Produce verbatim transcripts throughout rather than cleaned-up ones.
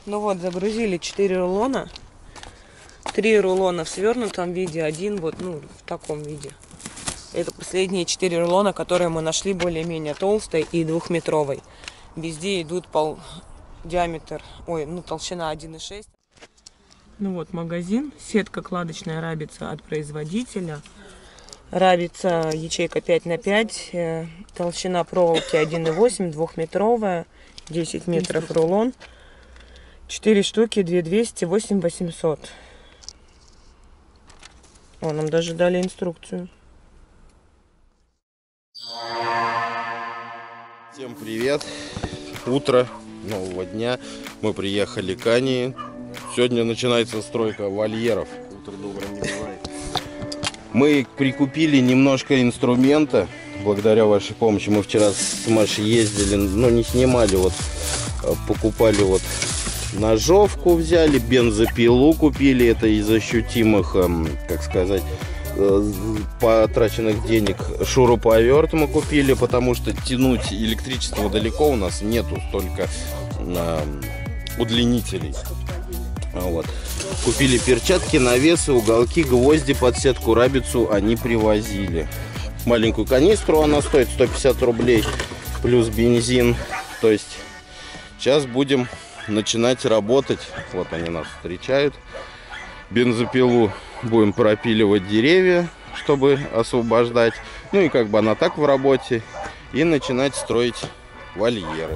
Ну вот, загрузили четыре рулона. Три рулона в свернутом виде, один вот, ну, в таком виде. Это последние четыре рулона, которые мы нашли более-менее толстой и двухметровой. Везде идут пол... диаметр, ой, ну, толщина один и шесть. Ну вот магазин. Сетка кладочная рабица от производителя. Рабица ячейка пять на пять. Толщина проволоки один и восемь, двухметровая. десять метров рулон. четыре штуки, две двести, восемь восемьсот. О, нам даже дали инструкцию. Всем привет! Утро нового дня. Мы приехали к Ане. Сегодня начинается стройка вольеров. Утро добрым не бывает. Мы прикупили немножко инструмента. Благодаря вашей помощи мы вчера с Машей ездили, но не снимали. Вот покупали вот ножовку, взяли, бензопилу купили. Это из ощутимых, как сказать, потраченных денег. Шуруповерт мы купили, потому что тянуть электричество далеко у нас нету столько э, удлинителей. Вот. Купили перчатки, навесы, уголки, гвозди под сетку рабицу они привозили. Маленькую канистру, она стоит сто пятьдесят рублей, плюс бензин. То есть сейчас будем начинать работать. Вот они нас встречают. Бензопилу будем пропиливать деревья, чтобы освобождать. Ну и как бы она так в работе. И начинать строить вольеры.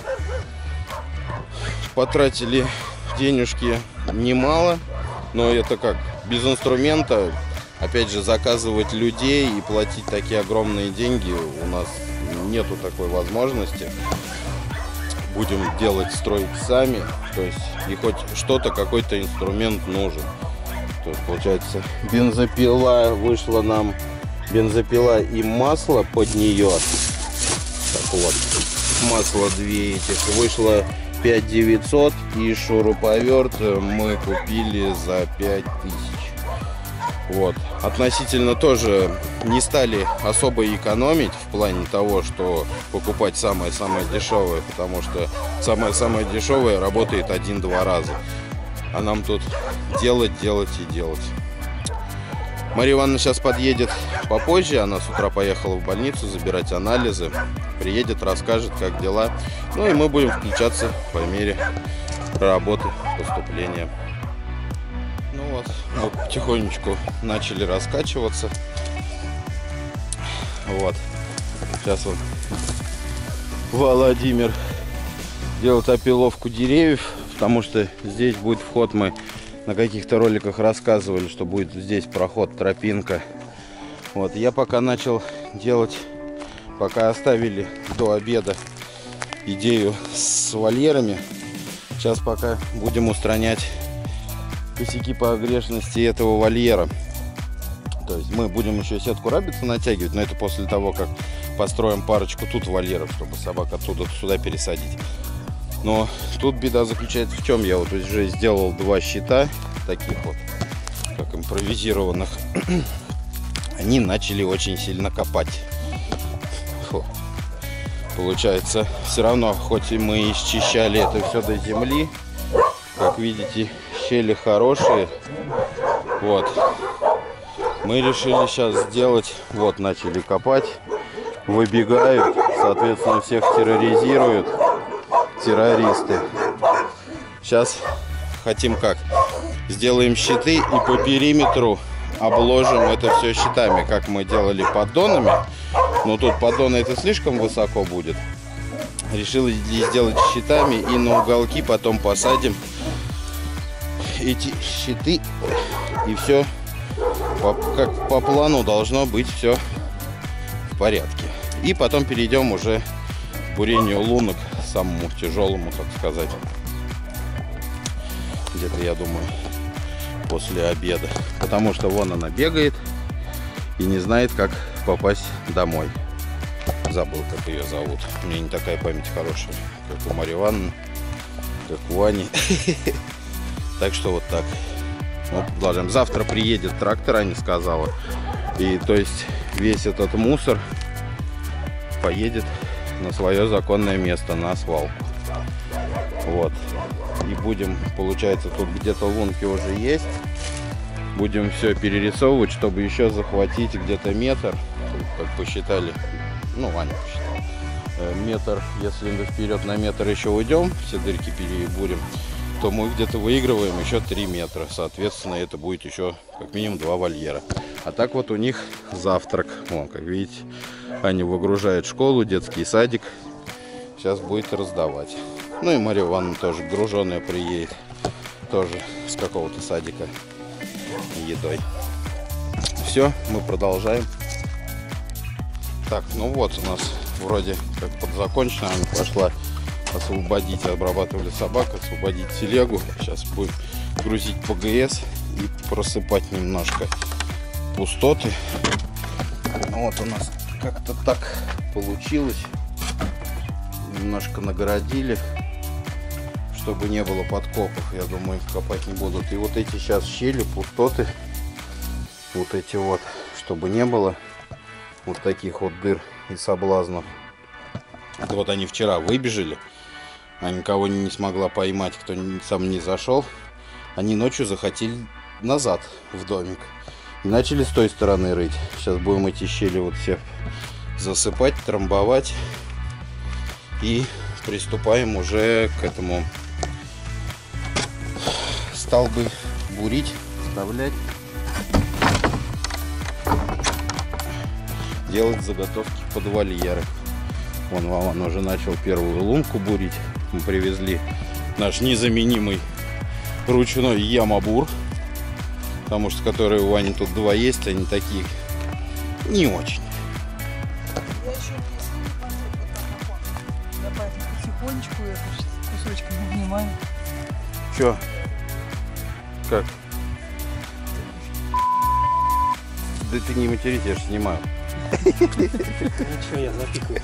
Потратили денежки немало. Но это как, без инструмента, опять же, заказывать людей и платить такие огромные деньги у нас нету такой возможности. Будем делать, строить сами. То есть и хоть что-то, какой-то инструмент нужен. То есть, получается, бензопила вышла нам, бензопила и масло под нее. Так вот, масло две этих вышло пять девятьсот, и шуруповерт мы купили за пять тысяч. Вот. Относительно тоже не стали особо экономить в плане того, что покупать самое-самое дешевое, потому что самое-самое дешевое работает один-два раза. А нам тут делать, делать и делать. Мария Ивановна сейчас подъедет попозже. Она с утра поехала в больницу забирать анализы. Приедет, расскажет, как дела. Ну и мы будем включаться по мере работы, поступления. Ну вот, мы потихонечку начали раскачиваться. Вот. Сейчас вот Владимир делает опиловку деревьев, потому что здесь будет вход. Мы на каких-то роликах рассказывали, что будет здесь проход, тропинка. Вот, я пока начал делать, пока оставили до обеда идею с вольерами. Сейчас пока будем устранять косяки погрешности этого вольера. То есть мы будем еще сетку рабицу натягивать, но это после того, как построим парочку тут вольеров, чтобы собак оттуда сюда пересадить. Но тут беда заключается в чем? Я вот уже сделал два щита, таких вот, как импровизированных. Они начали очень сильно копать. Фу. Получается, все равно, хоть и мы исчищали это все до земли, как видите, щели хорошие. Вот. Мы решили сейчас сделать, вот, начали копать, выбегают, соответственно, всех терроризируют. Террористы. Сейчас хотим как? Сделаем щиты и по периметру обложим это все щитами, как мы делали поддонами. Но тут поддоны это слишком высоко будет. Решил сделать щитами и на уголки потом посадим эти щиты. И все по, как по плану должно быть все в порядке. И потом перейдем уже к бурению лунок, самому тяжелому, так сказать. Где-то, я думаю, после обеда. Потому что вон она бегает и не знает, как попасть домой. Забыл, как ее зовут. У меня не такая память хорошая, как у Марии Ивановны, как у Ани. Так что вот так. Мы продолжаем. Завтра приедет трактор, Аня сказала. И то есть весь этот мусор поедет на свое законное место, на свалку. Вот. И будем, получается, тут где-то лунки уже есть. Будем все перерисовывать, чтобы еще захватить где-то метр. Как посчитали, ну, Ваня посчитал. Метр, если мы вперед на метр еще уйдем, все дырки перебурим, то мы где-то выигрываем еще три метра. Соответственно, это будет еще как минимум два вольера. А так вот у них завтрак. Вон, как видите, они выгружают школу, детский садик. Сейчас будет раздавать. Ну и Мария Ивановна тоже груженая приедет. Тоже с какого-то садика едой. Все, мы продолжаем. Так, ну вот у нас вроде как подзакончено. Она пошла освободить, обрабатывали собак, освободить телегу. Сейчас будем грузить ПГС и просыпать немножко пустоты. Вот у нас как-то так получилось. Немножко нагородили, чтобы не было подкопов. Я думаю, копать не будут. И вот эти сейчас щели, пустоты, вот эти вот, чтобы не было вот таких вот дыр и соблазнов. Вот они вчера выбежали, а никого не смогла поймать, кто сам не зашел. Они ночью захотели назад в домик и начали с той стороны рыть. Сейчас будем эти щели вот все засыпать, трамбовать и приступаем уже к этому. Столбы бурить, вставлять, делать заготовки под вольеры. Вон Вован уже начал первую лунку бурить. Мы привезли наш незаменимый ручной ямобур, потому что которые у Вани тут два есть, они такие не очень. Я еще не добавить потихонечку, это кусочками внимания. Чё? Как? Да ты не матерись, я же снимаю. Ничего, я запикаю.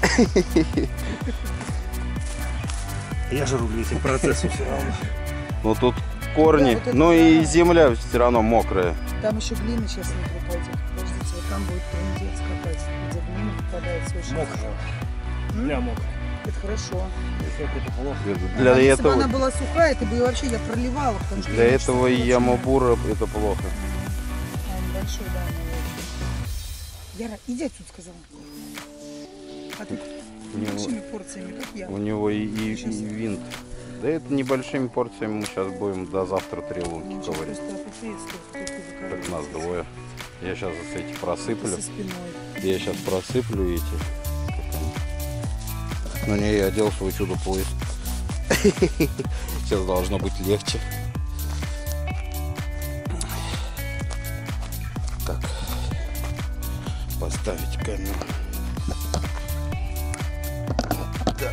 Я же рублю этим процессом все равно. Ну тут корни, Да, вот ну это и да. земля все равно мокрая. Там еще глина сейчас не пойдет. Подождите, вот там будет трындец копать, где глина выпадает совершенно. Мокрая. Бля, мокрая. Это хорошо. Если это плохо. Для А если бы этого, она была сухая, ты бы ее вообще я проливала, потому что для я этого очень- ямобура это плохо. А, он большой, да, он очень. Яра, иди отсюда, сказала. А ты У него, большими порциями, как я. у него и, и- Сейчас. и винт. Да это небольшими порциями мы сейчас будем до завтра три лунки Он сейчас ковырять. просто опустеет, столько, столько Так нас закоротит. двое. Я сейчас эти просыплю. Со спиной. Я сейчас просыплю эти. Ну не, я одел свой чудо-пояс. Сейчас должно быть легче. Так. Поставить камеру. Так.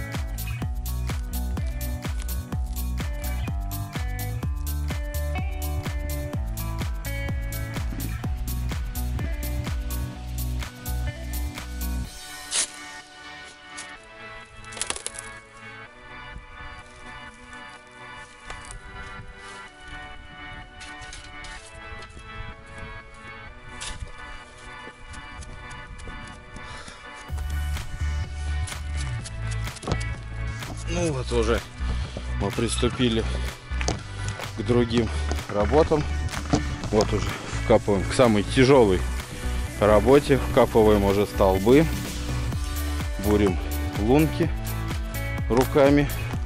Ну вот уже мы приступили к другим работам. Вот уже вкапываем к самой тяжелой работе. Вкапываем уже столбы. Бурим лунки руками.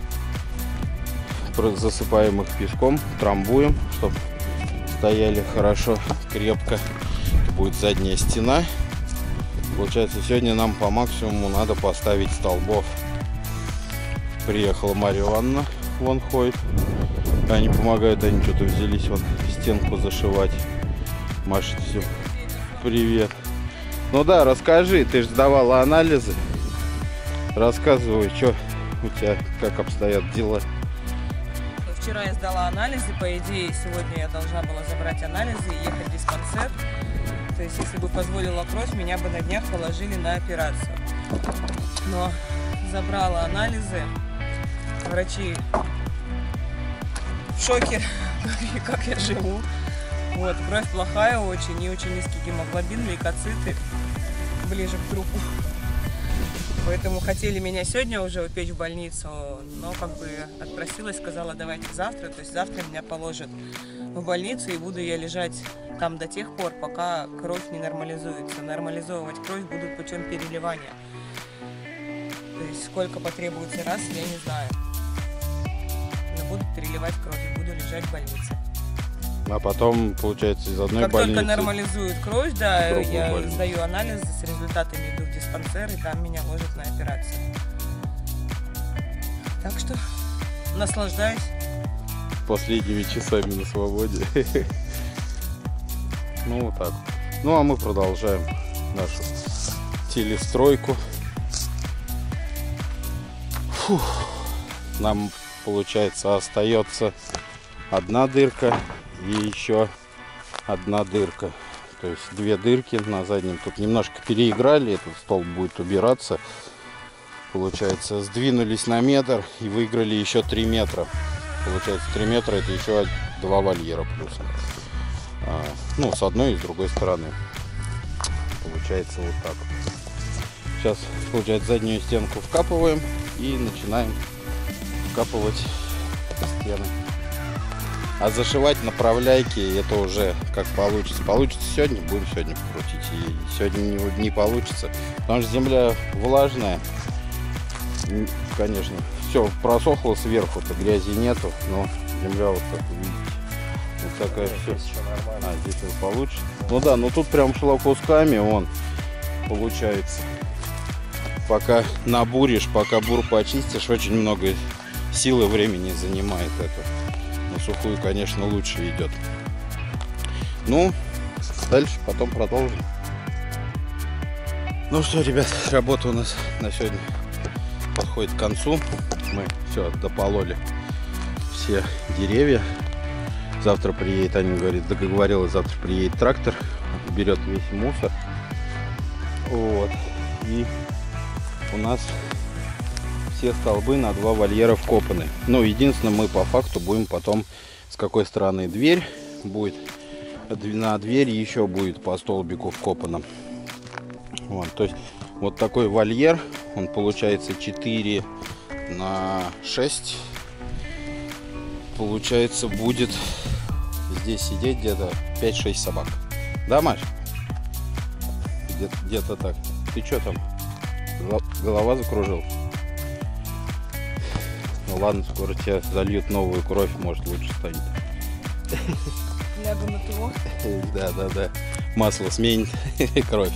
Засыпаем их песком, трамбуем, чтобы стояли хорошо, крепко. Это будет задняя стена. Получается, сегодня нам по максимуму надо поставить столбов. Приехала Мария Ивановна, вон ходит. Они помогают, они что-то взялись вон стенку зашивать. Машет все. Привет. Ну да, расскажи, ты же сдавала анализы. Рассказывай, что у тебя, как обстоят дела. Вчера я сдала анализы, по идее, сегодня я должна была забрать анализы и ехать в диспансер. То есть, если бы позволила кровь, меня бы на днях положили на операцию. Но забрала анализы. Врачи в шоке, как я живу. Вот, кровь плохая очень, и очень низкий гемоглобин, лейкоциты ближе к трупу. Поэтому хотели меня сегодня уже упечь в больницу, но как бы отпросилась, сказала, давайте завтра. То есть завтра меня положат в больницу, и буду я лежать там до тех пор, пока кровь не нормализуется. Нормализовывать кровь будут путем переливания. То есть сколько потребуется раз, я не знаю. Но будут переливать кровь и буду лежать в больнице. А потом, получается, из одной как больницы... Как только нормализуют кровь, да, я больницу. сдаю анализ, с результатами иду в диспансер, и там меня ложат на операцию. Так что наслаждаюсь. Последними часами на свободе. Ну, вот так. Ну, а мы продолжаем нашу телестройку. Фух. Нам, получается, остается одна дырка и еще одна дырка. То есть две дырки на заднем. Тут немножко переиграли, этот столб будет убираться. Получается, сдвинулись на метр и выиграли еще три метра. Получается, три метра это еще два вольера плюсом. А, ну, с одной и с другой стороны. Получается вот так. Сейчас, получается, заднюю стенку вкапываем и начинаем вкапывать стены. А зашивать направляйки это уже как получится. Получится сегодня, будем сегодня крутить. И сегодня не, не получится. Потому что земля влажная. Конечно, все просохло сверху-то, грязи нету, но земля вот так, видите. Вот такая все. А, здесь он получше. Ну да, но тут прям шло кусками, он получается. Пока набуришь, пока бур почистишь, очень много сил и времени занимает это. На сухую, конечно, лучше идет. Ну, дальше потом продолжим. Ну что, ребят, работа у нас на сегодня подходит к концу. Мы все допололи все деревья. Завтра приедет, Аня говорит, договорилась, завтра приедет трактор, берет весь мусор. Вот. И у нас все столбы на два вольера вкопаны. Ну, единственное, мы по факту будем потом, с какой стороны дверь будет, на двери еще будет по столбику вкопано. Вот, то есть вот такой вольер, он получается четыре на шесть. Получается, будет здесь сидеть где-то пять-шесть собак. Да, Маш? Где-то, где-то так. Ты что там? Голова закружил? Ну ладно, скоро тебе зальют новую кровь, может лучше станет. Лягу на ТО. Да, да, да. Масло сменит кровь.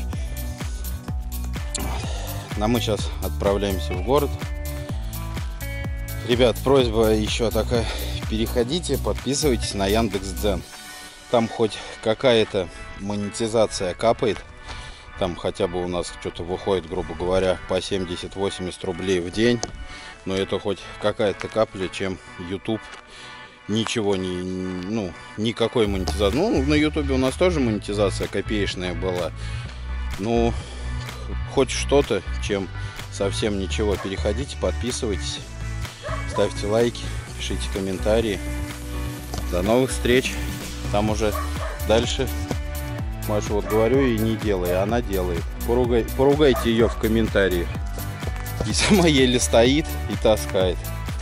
А мы сейчас отправляемся в город. Ребят, просьба еще такая. Переходите, подписывайтесь на Яндекс.Дзен. Там хоть какая-то монетизация капает. Там хотя бы у нас что-то выходит, грубо говоря, по семьдесят-восемьдесят рублей в день. Но это хоть какая-то капля, чем YouTube. Ничего не, ну, никакой монетизации. Ну, на YouTube у нас тоже монетизация копеечная была. Ну, хоть что-то, чем совсем ничего. Переходите, подписывайтесь, ставьте лайки, пишите комментарии. До новых встреч. Там уже дальше Маша вот говорю и не делай, а она делает. Поругай, поругайте ее в комментариях. И сама еле стоит и таскает.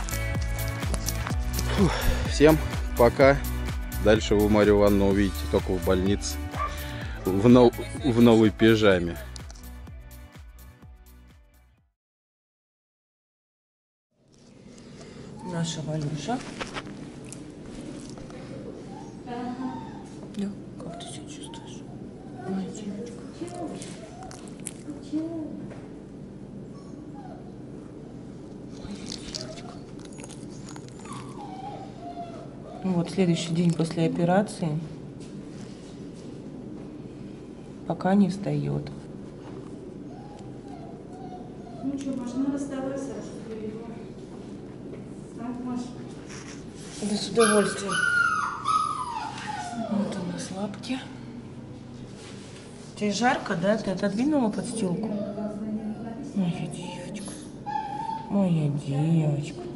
Фух. Всем пока. Дальше вы Марию Ивановну увидите только в больнице. В, нов... в новой пижаме. Наша Валюша. Да, как ты себя чувствуешь? Моя девочка. Вот следующий день после операции. Пока не встает. Ну что, Маш, ну расставайся. Да с удовольствием. Вот у нас лапки. Тебе жарко, да? Ты отодвинула подстилку? Моя девочка. Моя девочка.